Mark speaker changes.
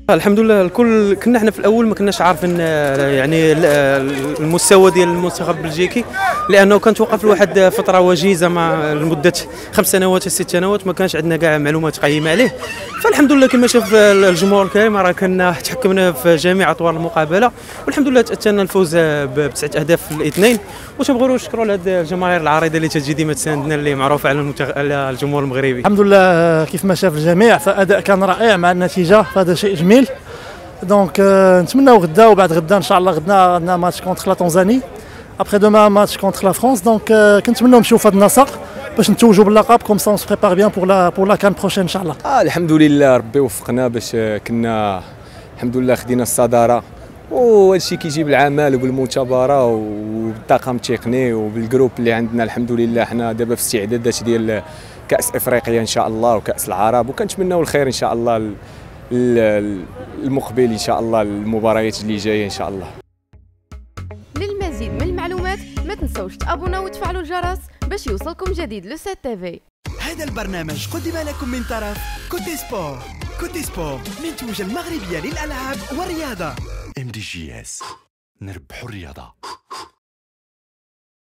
Speaker 1: الحمد لله الكل كنا احنا في الاول ما كناش عارفين يعني المستوى ديال المنتخب البلجيكي، لانه كانت وقف لواحد فتره وجيزه مع لمده 5 سنوات 6 سنوات ما كانش عندنا كاع معلومات قيمه عليه. فالحمد لله كما شاف الجمهور الكريم راه كنا تحكمنا في جميع اطوار المقابله، والحمد لله تاتانا الفوز ب9 اهداف ل2. وتنبغيو نشكروا لهاد الجماهير العريضه اللي تجي ديما تساندنا، اللي معروفه على الجمهور المغربي.
Speaker 2: الحمد لله كيف ما شاف الجميع، فاداء كان رائع مع النتيجه، فهذا شيء جميل. دونك نتمناو غدا وبعد غدا ان شاء الله غدا عندنا ماتش كونتر لا تنزاني، ابخي دوما ماتش كونتر لا فرانس. دونك كنتمناو نمشيو في هذا النسق باش نتوجوا باللقب، كوم سا اون سو بريبار بيان بور لا كان بروشين ان شاء الله.
Speaker 3: الحمد لله ربي وفقنا باش كنا الحمد لله خدينا الصداره، وهذا الشيء كيجي بالعمل وبالمثابره وبالطاقم التقني وبالجروب اللي عندنا. الحمد لله حنا دابا في استعدادات ديال كاس افريقيا ان شاء الله وكاس العرب، وكنتمناو الخير ان شاء الله المقبل ان شاء الله، المباريات اللي جايه ان شاء الله.
Speaker 4: للمزيد من المعلومات ما تنسوش تابوناو وتفعلوا الجرس باش يوصلكم جديد لو 7 تيفي.
Speaker 5: هذا البرنامج قدم لكم من طرف كوتي سبور. كوتي سبور منتوجة المغربية للألعاب والرياضة. MDGS نربحوا الرياضة.